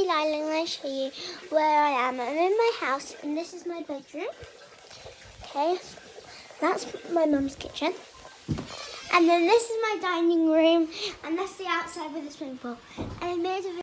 Lila and I'm going to show you where I am. I'm in my house and this is my bedroom. Okay, that's my mum's kitchen. And then this is my dining room and that's the outside with the swimming pool. And I made a